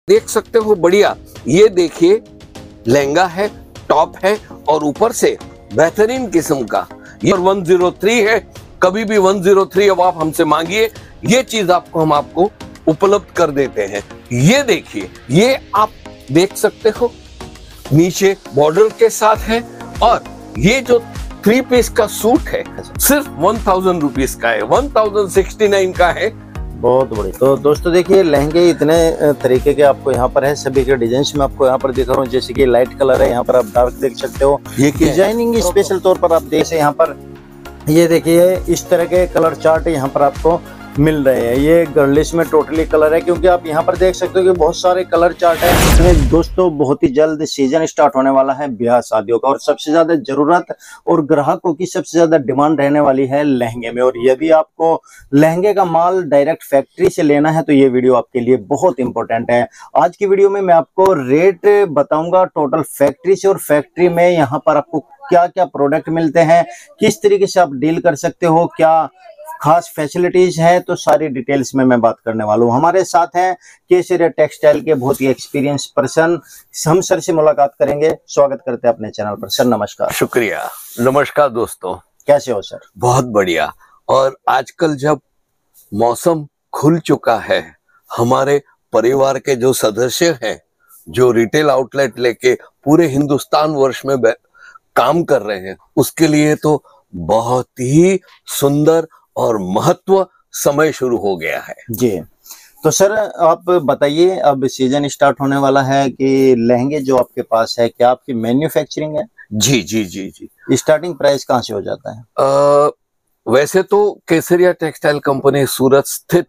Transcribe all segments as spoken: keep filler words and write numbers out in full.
देख सकते हो बढ़िया। ये देखिए लहंगा है, टॉप है और ऊपर से बेहतरीन किस्म का ये एक सौ तीन है। कभी भी एक सौ तीन अब आप हमसे मांगिए, ये चीज आपको हम आपको उपलब्ध कर देते हैं। ये देखिए, ये आप देख सकते हो नीचे बॉर्डर के साथ है और ये जो थ्री पीस का सूट है सिर्फ वन थाउजेंड रुपीज का है, वन थाउजेंड सिक्सटी नाइन का है। बहुत बढ़िया। तो दोस्तों देखिए, लहंगे इतने तरीके के आपको यहाँ पर है, सभी के डिजाइन में आपको यहाँ पर दिख रहा हूँ। जैसे कि लाइट कलर है, यहाँ पर आप डार्क देख सकते हो। ये डिजाइनिंग स्पेशल तौर पर आप देख, यहाँ पर ये देखिए इस तरह के कलर चार्ट यहाँ पर आपको मिल रहे हैं। ये गर्लिश में टोटली कलर है, क्योंकि आप यहाँ पर देख सकते हो कि बहुत सारे कलर चार्ट है। इसमें दोस्तों बहुत ही जल्द सीजन स्टार्ट होने वाला है ब्याह शादियों का, और सबसे ज्यादा जरूरत और ग्राहकों की सबसे ज्यादा डिमांड रहने वाली है लहंगे में। और यदि आपको लहंगे का माल डायरेक्ट फैक्ट्री से लेना है तो ये वीडियो आपके लिए बहुत इंपॉर्टेंट है। आज की वीडियो में मैं आपको रेट बताऊंगा टोटल फैक्ट्री से, और फैक्ट्री में यहाँ पर आपको क्या क्या प्रोडक्ट मिलते हैं, किस तरीके से आप डील कर सकते हो, क्या खास फैसिलिटीज है, तो सारी डिटेल्स में मैं बात करने वाला हूँ। हमारे साथ हैं केसरिया टेक्सटाइल के बहुत ही एक्सपीरियंस पर्सन, हम सर से मुलाकात करेंगे। स्वागत करते हैं अपने चैनल पर। सर नमस्कार। शुक्रिया। नमस्कार दोस्तों, कैसे हो सर? बहुत बढ़िया। और आजकल जब मौसम खुल चुका है, हमारे परिवार के जो सदस्य हैं जो रिटेल आउटलेट लेके पूरे हिंदुस्तान वर्ष में काम कर रहे हैं, उसके लिए तो बहुत ही सुंदर और महत्व समय शुरू हो गया है। जी, तो सर आप बताइए, अब सीजन स्टार्ट होने वाला है कि लहंगे जो आपके पास है, क्या आपकी मैन्युफैक्चरिंग है? जी जी जी जी। स्टार्टिंग प्राइस कहाँ से हो जाता है? आ, वैसे तो केसरिया टेक्सटाइल कंपनी सूरत स्थित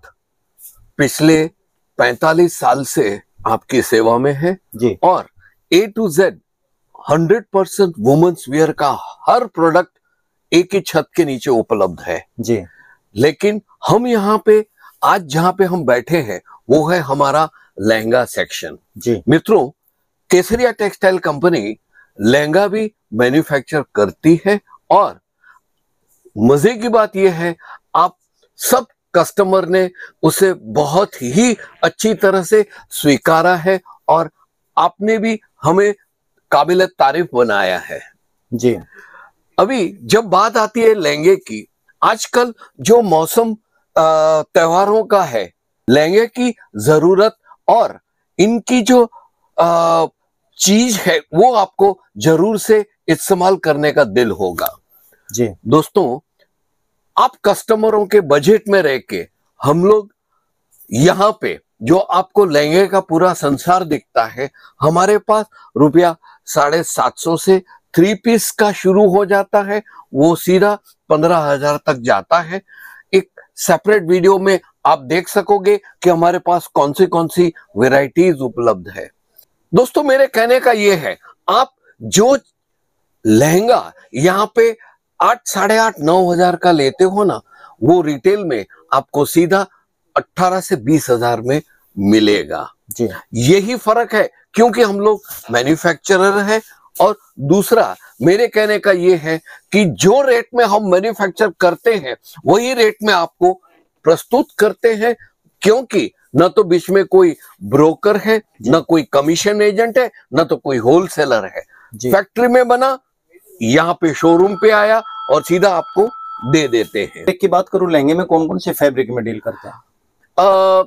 पिछले पैंतालीस साल से आपकी सेवा में है जी, और A to Z hundred percent women's wear का हर प्रोडक्ट एक ही छत के नीचे उपलब्ध है जी। लेकिन हम यहाँ पे आज जहाँ पे हम बैठे हैं वो है हमारा लहंगा सेक्शन। जी मित्रों, केसरिया टेक्सटाइल कंपनी लहंगा भी मैन्युफैक्चर करती है और मजे की बात यह है आप सब कस्टमर ने उसे बहुत ही अच्छी तरह से स्वीकारा है और आपने भी हमें काबिल तारीफ बनाया है। जी, अभी जब बात आती है लहंगे की, आजकल जो मौसम त्योहारों का है, लहंगे की जरूरत और इनकी जो आ, चीज है वो आपको जरूर से इस्तेमाल करने का दिल होगा। जी दोस्तों, आप कस्टमरों के बजट में रह के हम लोग यहाँ पे जो आपको लहंगे का पूरा संसार दिखता है, हमारे पास रुपया साढ़े सात सौ से थ्री पीस का शुरू हो जाता है, वो सीधा पंद्रह हजार तक जाता है। एक सेपरेट वीडियो में आप देख सकोगे कि हमारे पास कौन सी कौन सी वेराइटीज उपलब्ध है। दोस्तों, मेरे कहने का ये है, आप जो लहंगा यहाँ पे आठ साढ़े आठ नौ हजार का लेते हो ना, वो रिटेल में आपको सीधा अट्ठारह से बीस हजार में मिलेगा। जी, यही फर्क है, क्योंकि हम लोग मैन्युफैक्चरर है। और दूसरा मेरे कहने का ये है कि जो रेट में हम मैन्युफैक्चर करते हैं वही रेट में आपको प्रस्तुत करते हैं, क्योंकि न तो बीच में कोई ब्रोकर है, न कोई कमीशन एजेंट है, न तो कोई होलसेलर है। फैक्ट्री में बना, यहाँ पे शोरूम पे आया और सीधा आपको दे देते हैं। फैब्रिक की बात करूं, लहंगे में कौन कौन से फैब्रिक में डील करते हैं? आ,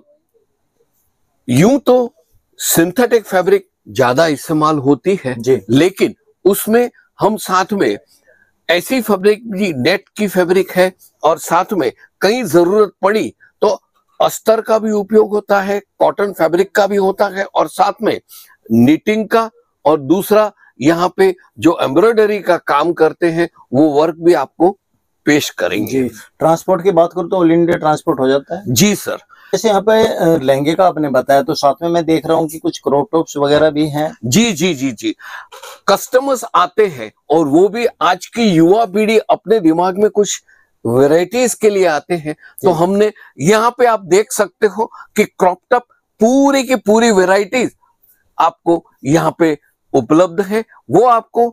यूं तो सिंथेटिक फैब्रिक ज्यादा इस्तेमाल होती है, लेकिन उसमें हम साथ में ऐसी फैब्रिक भी, नेट की फैब्रिक है और साथ में कहीं जरूरत पड़ी तो अस्तर का भी उपयोग होता है, कॉटन फैब्रिक का भी होता है और साथ में निटिंग का, और दूसरा यहाँ पे जो एम्ब्रॉयडरी का काम करते हैं वो वर्क भी आपको पेश करेंगे। जी, ट्रांसपोर्ट की बात करूं तो ऑल इंडिया ट्रांसपोर्ट हो जाता है? जी सर। जैसे यहाँ पे लहंगे का आपने बताया, तो साथ में मैं देख रहा हूँ कि कुछ क्रॉप टॉप्स वगैरह भी हैं। जी जी जी जी। कस्टमर्स आते हैं और वो भी आज की युवा पीढ़ी अपने दिमाग में कुछ वैरायटीज के लिए आते हैं, तो हमने यहाँ पे आप देख सकते हो कि क्रॉप टॉप पूरी की पूरी वैरायटीज आपको यहाँ पे उपलब्ध है। वो आपको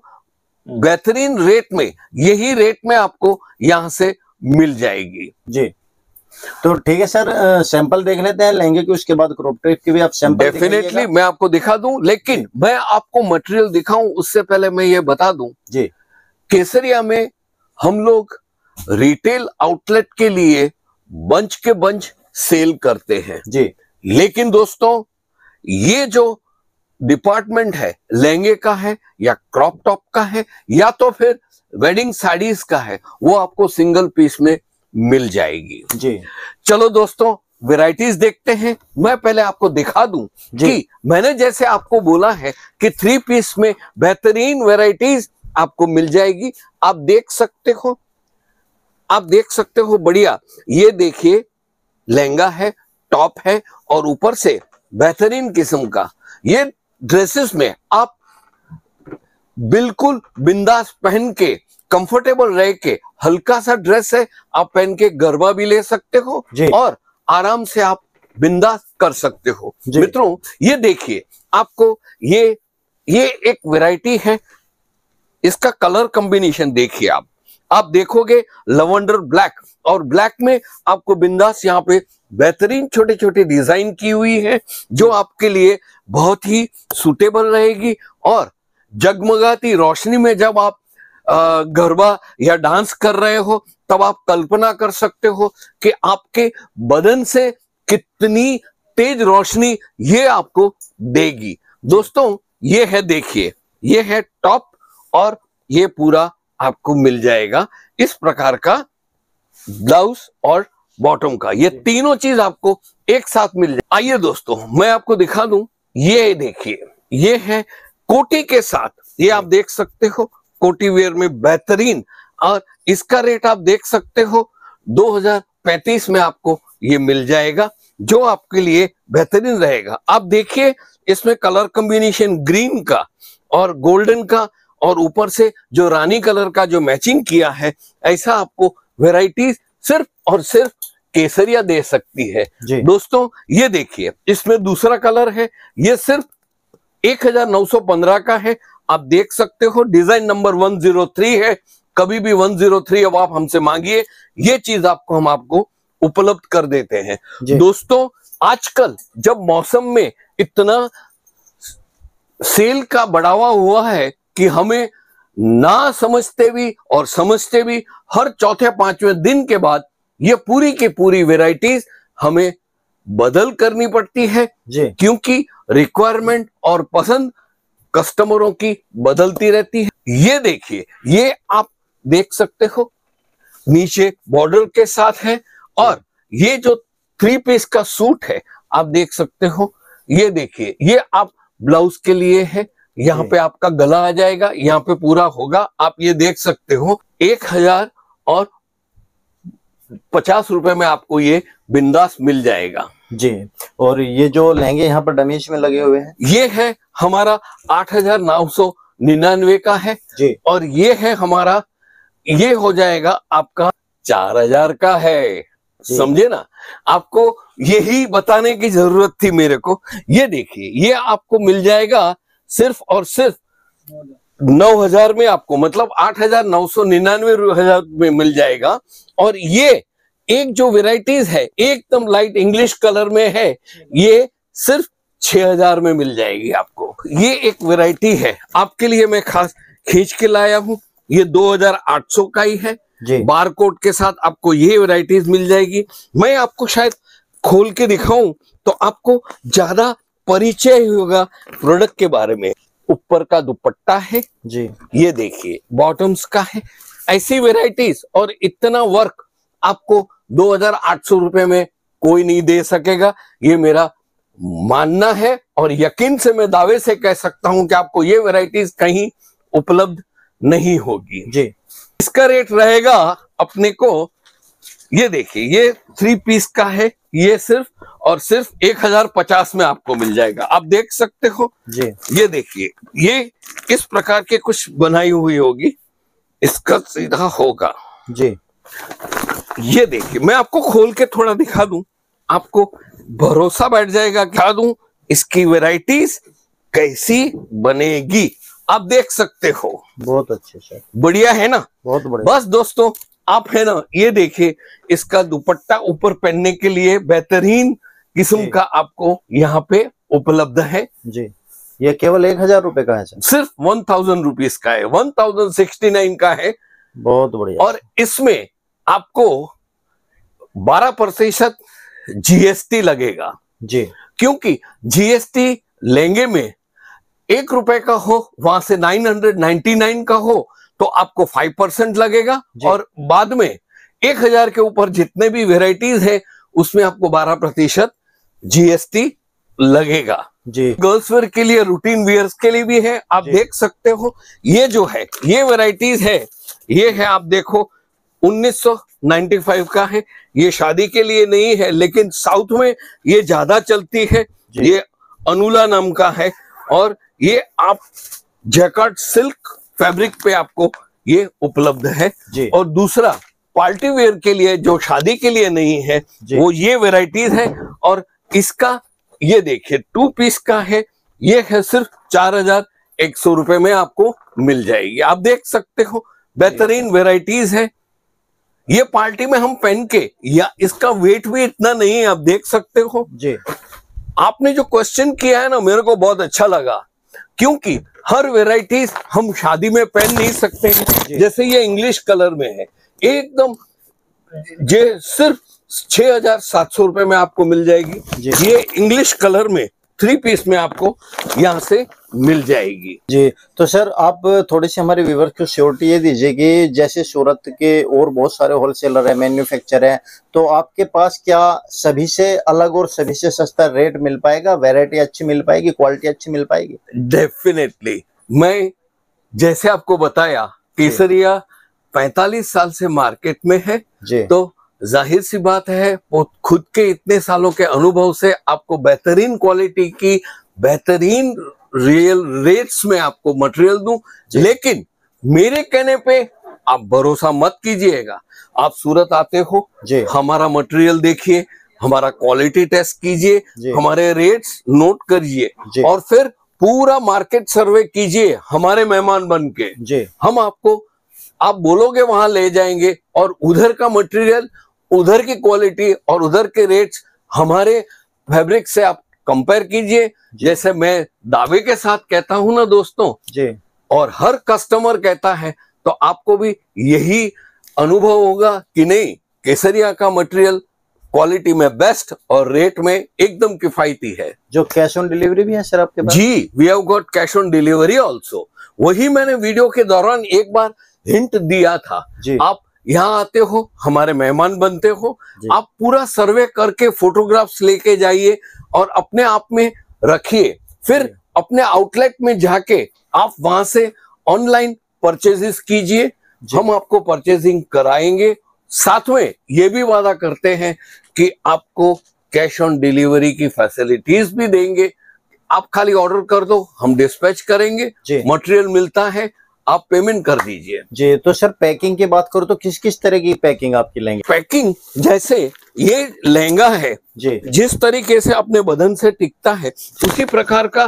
बेहतरीन रेट में, यही रेट में आपको यहाँ से मिल जाएगी। जी, तो ठीक है सर, सैंपल देख लेते हैं लहंगे की, उसके बाद क्रॉप टॉप की भी आप सैंपल डेफिनेटली मैं आपको दिखा दूं, लेकिन मैं आपको मटेरियल दिखाऊं उससे पहले मैं ये बता दूं जी, केसरिया में हम लोग रिटेल आउटलेट के लिए बंच के बंच सेल करते हैं जी, लेकिन दोस्तों ये जो डिपार्टमेंट है लहंगे का है या क्रॉप टॉप का है या तो फिर वेडिंग साड़ीज का है, वो आपको सिंगल पीस में मिल जाएगी जी। चलो दोस्तों वैरायटीज देखते हैं। मैं पहले आपको दिखा दूं कि मैंने जैसे आपको बोला है कि थ्री पीस में बेहतरीन वैरायटीज आपको मिल जाएगी। आप देख सकते हो, आप देख सकते हो बढ़िया, ये देखिए लहंगा है, टॉप है और ऊपर से बेहतरीन किस्म का ये ड्रेसेस में आप बिल्कुल बिंदास पहन के कंफर्टेबल रह के, हल्का सा ड्रेस है आप पहन के गरबा भी ले सकते हो और आराम से आप बिंदास कर सकते हो। मित्रों ये देखिए आपको ये ये एक वैरायटी है, इसका कलर कॉम्बिनेशन देखिए आप आप देखोगे लवेंडर ब्लैक और ब्लैक में आपको बिंदास यहाँ पे बेहतरीन छोटे छोटे डिजाइन की हुई है जो आपके लिए बहुत ही सूटेबल रहेगी और जगमगाती रोशनी में जब आप गरबा या डांस कर रहे हो तब आप कल्पना कर सकते हो कि आपके बदन से कितनी तेज रोशनी ये आपको देगी। दोस्तों ये है, देखिए ये है टॉप और ये पूरा आपको मिल जाएगा इस प्रकार का ब्लाउज और बॉटम का, ये तीनों चीज आपको एक साथ मिल जाए। आइए दोस्तों मैं आपको दिखा दूं, ये देखिए ये है कोटी के साथ, ये आप देख सकते हो कोटी वेयर में बेहतरीन, और इसका रेट आप देख सकते हो दो हजार पैंतीस में आपको ये मिल जाएगा जो आपके लिए बेहतरीन रहेगा। आप देखिए इसमें कलर कॉम्बिनेशन ग्रीन का और गोल्डन का और ऊपर से जो रानी कलर का जो मैचिंग किया है, ऐसा आपको वैरायटी सिर्फ और सिर्फ केसरिया दे सकती है। दोस्तों ये देखिए इसमें दूसरा कलर है, ये सिर्फ एक हजार नौ सौ पंद्रह का है, आप देख सकते हो design number one zero three है, कभी भी वन जीरो थ्री अब आप हमसे मांगिए, ये चीज आपको हम आपको उपलब्ध कर देते हैं। दोस्तों आजकल जब मौसम में इतना सेल का बढ़ावा हुआ है कि हमें ना समझते भी और समझते भी हर चौथे पांचवें दिन के बाद ये पूरी की पूरी वैरायटीज हमें बदल करनी पड़ती है क्योंकि रिक्वायरमेंट और पसंद कस्टमरों की बदलती रहती है। ये देखिए ये आप देख सकते हो नीचे बॉर्डर के साथ है और ये जो थ्री पीस का सूट है आप देख सकते हो, ये देखिए ये आप ब्लाउज के लिए है, यहाँ पे आपका गला आ जाएगा, यहाँ पे पूरा होगा, आप ये देख सकते हो एक हजार और पचास रुपए में आपको ये बिंदास मिल जाएगा जी। और ये जो लहंगे यहाँ पर डमीज में लगे हुए हैं, ये है हमारा आठ हजार नौ सौ निन्यानवे का है जी। और ये है हमारा, ये हो जाएगा आपका चार हजार का है, समझे ना। आपको यही बताने की जरूरत थी मेरे को। ये देखिए ये आपको मिल जाएगा सिर्फ और सिर्फ नौ हजार में, आपको मतलब आठ हजार नौ सौ निन्यानवे हजार में मिल जाएगा। और ये एक जो वेराइटीज है एकदम लाइट इंग्लिश कलर में है, ये सिर्फ छह हजार में मिल जाएगी आपको। ये एक वैरायटी है आपके लिए मैं खास खींच के लाया हूं, ये दो हजार आठ सौ का ही है, बार कोड के साथ आपको ये वैरायटीज मिल जाएगी। मैं आपको शायद खोल के दिखाऊं तो आपको ज्यादा परिचय होगा प्रोडक्ट के बारे में। ऊपर का दुपट्टा है जी, ये देखिए बॉटम्स का है, ऐसी वैरायटीज और इतना वर्क आपको दो हजार आठ सौ रुपए में कोई नहीं दे सकेगा, ये मेरा मानना है और यकीन से मैं दावे से कह सकता हूं कि आपको ये वैरायटीज कहीं उपलब्ध नहीं होगी जी। इसका रेट रहेगा अपने को, ये देखिए ये थ्री पीस का है, ये सिर्फ और सिर्फ एक हजार पचास में आपको मिल जाएगा। आप देख सकते हो जी, ये देखिए ये इस प्रकार के कुछ बनाई हुई होगी, इसका सीधा होगा जी। ये देखिए मैं आपको खोल के थोड़ा दिखा दूं, आपको भरोसा बैठ जाएगा, क्या दूं इसकी वैरायटीज कैसी बनेगी, आप देख सकते हो। बहुत अच्छे सर, बढ़िया है ना, बहुत बढ़िया। बस दोस्तों आप है ना, ये देखिए इसका दुपट्टा ऊपर पहनने के लिए बेहतरीन किस्म का आपको यहाँ पे उपलब्ध है जी। ये केवल एक हजार रुपए का है सर? सिर्फ वन थाउजेंड रुपीज का है, वन थाउजेंड सिक्सटी नाइन का है। बहुत बढ़िया। और इसमें आपको बारह प्रतिशत जीएसटी लगेगा जी, क्योंकि जीएसटी लहंगे में एक रुपए का हो, वहां से नाइन हंड्रेड नाइन्टी नाइन का हो तो आपको फाइव परसेंट लगेगा, और बाद में एक हजार के ऊपर जितने भी वेराइटीज है उसमें आपको बारह प्रतिशत जीएसटी लगेगा जी। गर्ल्स वेयर के लिए, रूटीन वियर्स के लिए भी है। आप देख सकते हो ये जो है ये वेराइटीज है, ये है आप देखो उन्नीस सौ पचानवे का है। ये शादी के लिए नहीं है लेकिन साउथ में ये ज्यादा चलती है। ये अनुला नाम का है और ये आप जैकार्ड सिल्क फैब्रिक पे आपको ये उपलब्ध है। और दूसरा पार्टी वेयर के लिए जो शादी के लिए नहीं है वो ये वेराइटीज है। और इसका ये देखिए टू पीस का है, ये है सिर्फ चार हजार एक सौ रुपए में आपको मिल जाएगी। आप देख सकते हो बेहतरीन वेराइटीज है। ये पार्टी में हम पहन के, या इसका वेट भी इतना नहीं है, आप देख सकते हो जी। आपने जो क्वेश्चन किया है ना मेरे को बहुत अच्छा लगा, क्योंकि हर वेराइटीज हम शादी में पहन नहीं सकते हैं। जैसे ये इंग्लिश कलर में है एकदम, ये सिर्फ छह हजार सात सौ रुपए में आपको मिल जाएगी। ये इंग्लिश कलर में थ्री पीस में आपको यहाँ से मिल जाएगी जी। तो सर आप थोड़ी सी हमारे व्यूअर्स को श्योरिटी ये दीजिए कि जैसे सूरत के और बहुत सारे होलसेलर है, मैन्युफैक्चरर है, तो आपके पास क्या सभी से अलग और सभी से सस्ता रेट मिल पाएगा? वैरायटी अच्छी मिल पाएगी, क्वालिटी अच्छी मिल पाएगी? डेफिनेटली। मैं जैसे आपको बताया केसरिया पैंतालीस साल से मार्केट में है जी। तो जाहिर सी बात है वो खुद के इतने सालों के अनुभव से आपको बेहतरीन क्वालिटी की बेहतरीन रियल रेट्स में आपको मटेरियल दूं। लेकिन मेरे कहने पे आप भरोसा मत कीजिएगा। आप सूरत आते हो, हमारा मटेरियल देखिए, हमारा क्वालिटी टेस्ट कीजिए, हमारे रेट्स नोट करिए और फिर पूरा मार्केट सर्वे कीजिए हमारे मेहमान बन के। हम आपको, आप बोलोगे वहां ले जाएंगे और उधर का मटेरियल, उधर की क्वालिटी और उधर के रेट्स हमारे फैब्रिक से आप कंपेयर कीजिए। जैसे मैं दावे के साथ कहता हूं ना दोस्तों जी, और हर कस्टमर कहता है, तो आपको भी यही अनुभव होगा कि नहीं केसरिया का मटेरियल क्वालिटी में बेस्ट और रेट में एकदम किफायती है। जो कैश ऑन डिलीवरी भी है सर आपके पास? जी, we have got cash on delivery also. वही मैंने वीडियो के दौरान एक बार हिंट दिया था। आप यहाँ आते हो, हमारे मेहमान बनते हो, आप पूरा सर्वे करके फोटोग्राफ्स लेके जाइए और अपने आप में रखिए। फिर अपने आउटलेट में जाके आप वहां से ऑनलाइन परचेजेस कीजिए, हम आपको परचेजिंग कराएंगे। साथ में ये भी वादा करते हैं कि आपको कैश ऑन डिलीवरी की फैसिलिटीज भी देंगे। आप खाली ऑर्डर कर दो, हम डिस्पैच करेंगे, मटेरियल मिलता है, आप पेमेंट कर दीजिए जी। तो सर पैकिंग की बात करो तो किस किस तरह की पैकिंग आपकी लेंगे? पैकिंग जैसे ये लहंगा है जी, जिस तरीके से अपने बदन से टिकता है उसी प्रकार का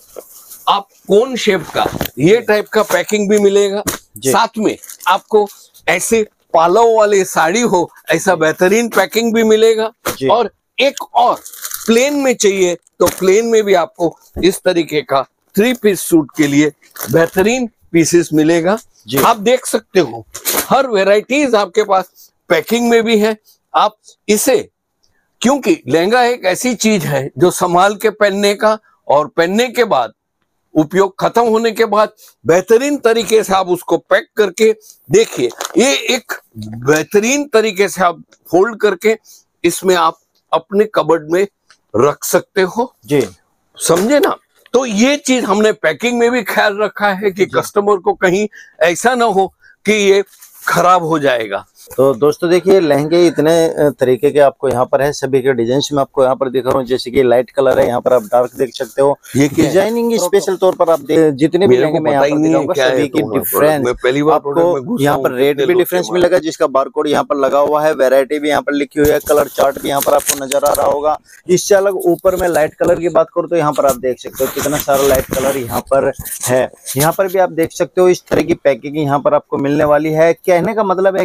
आप कोन शेप का ये टाइप का पैकिंग भी मिलेगा। साथ में आपको ऐसे पालव वाली साड़ी हो ऐसा बेहतरीन पैकिंग भी मिलेगा। और एक और प्लेन में चाहिए तो प्लेन में भी आपको इस तरीके का थ्री पीस सूट के लिए बेहतरीन पीसेस मिलेगा। आप देख सकते हो हर वेराइटीज आपके पास पैकिंग में भी है। आप इसे, क्योंकि लहंगा एक ऐसी चीज है जो संभाल के पहनने का, और पहनने के बाद उपयोग खत्म होने के बाद बेहतरीन तरीके से आप उसको पैक करके देखिए, ये एक बेहतरीन तरीके से आप फोल्ड करके इसमें आप अपने कबर्ड में रख सकते हो जी, समझे ना। तो ये चीज हमने पैकिंग में भी ख्याल रखा है कि कस्टमर को कहीं ऐसा ना हो कि ये खराब हो जाएगा। तो दोस्तों देखिए लहंगे इतने तरीके के आपको यहाँ पर है, सभी के डिजाइन में आपको यहाँ पर दिखा रहा हूँ। जैसे कि लाइट कलर है, यहाँ पर आप डार्क देख सकते हो। ये डिजाइनिंग स्पेशल तौर पर आप जितने भी लहंगे मैं यहाँ पर दिखाऊंगा सभी की डिफरेंस आपको यहाँ पर रेट भी डिफरेंस मिलेगा, जिसका बारकोड यहाँ पर लगा हुआ है। वेरायटी भी यहाँ पर लिखी हुई है, कलर चार्ट भी यहाँ पर आपको नजर आ रहा होगा। इससे अलग ऊपर में लाइट कलर की बात करूँ तो यहाँ पर आप देख सकते हो कितना सारा लाइट कलर यहाँ पर है। यहाँ पर भी आप देख सकते हो इस तरह की पैकिंग यहाँ पर आपको मिलने वाली है। कहने का मतलब है कि लहंगे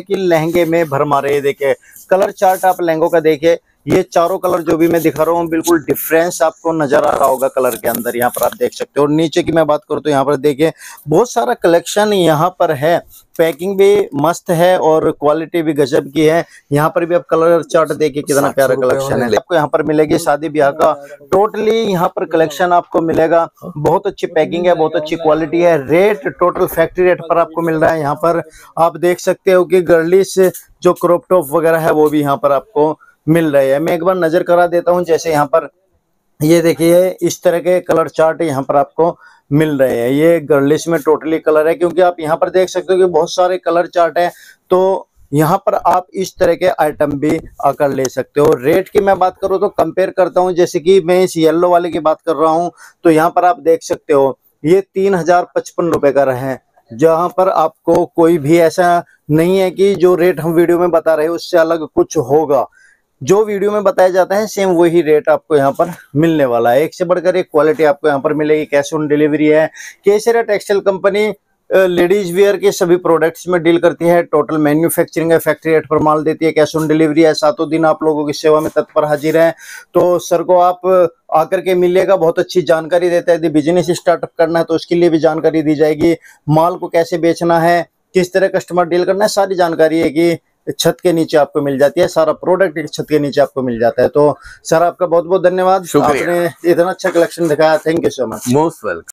लहंगे में भरमार है। ये देखिए कलर चार्ट आप लहंगों का देखिए, ये चारों कलर जो भी मैं दिखा रहा हूँ बिल्कुल डिफरेंस आपको नजर आ रहा होगा कलर के अंदर, यहाँ पर आप देख सकते हो। और नीचे की मैं बात करूँ तो यहाँ पर देखिए बहुत सारा कलेक्शन यहाँ पर है, पैकिंग भी मस्त है और क्वालिटी भी गजब की है। यहाँ पर भी आप कलर चार्ट देखिए कितना प्यारा कलेक्शन है, आपको यहाँ पर मिलेगी शादी ब्याह का टोटली यहाँ पर कलेक्शन आपको मिलेगा। बहुत अच्छी पैकिंग है, बहुत अच्छी क्वालिटी है, रेट टोटल फैक्ट्री रेट पर आपको मिल रहा है। यहाँ पर आप देख सकते हो कि गर्लिश जो क्रॉप टॉप वगैरह है वो भी यहाँ पर आपको मिल रहे हैं। मैं एक बार नजर करा देता हूं, जैसे यहाँ पर ये देखिए इस तरह के कलर चार्ट यहाँ पर आपको मिल रहे हैं। ये गर्लिश में टोटली कलर है, क्योंकि आप यहाँ पर देख सकते हो कि बहुत सारे कलर चार्ट है, तो यहाँ पर आप इस तरह के आइटम भी आकर ले सकते हो। रेट की मैं बात करूँ तो कंपेयर करता हूँ, जैसे कि मैं इस येलो वाले की बात कर रहा हूँ तो यहाँ पर आप देख सकते हो ये तीन हजार पचपन रुपए का है, जहां पर आपको कोई भी ऐसा नहीं है कि जो रेट हम वीडियो में बता रहे हैं उससे अलग कुछ होगा। जो वीडियो में बताया जाता है सेम वही रेट आपको यहाँ पर मिलने वाला है। एक से बढ़कर एक क्वालिटी आपको यहाँ पर मिलेगी। कैश ऑन डिलीवरी है। Kesariya textile company ladies wear के सभी प्रोडक्ट्स में डील करती है। टोटल मैन्युफैक्चरिंग है, फैक्ट्री रेट पर माल देती है, कैश ऑन डिलीवरी है। सातों दिन आप लोगों की सेवा में तत्पर हाजिर है। तो सर को आप आकर के मिलिएगा, बहुत अच्छी जानकारी देता है। यदि बिजनेस स्टार्टअप करना है तो उसके लिए भी जानकारी दी जाएगी। माल को कैसे बेचना है, किस तरह कस्टमर डील करना है, सारी जानकारी है कि छत के नीचे आपको मिल जाती है। सारा प्रोडक्ट छत के नीचे आपको मिल जाता है। तो सर आपका बहुत बहुत धन्यवाद, आपने इतना अच्छा कलेक्शन दिखाया। Thank you so much. Most welcome.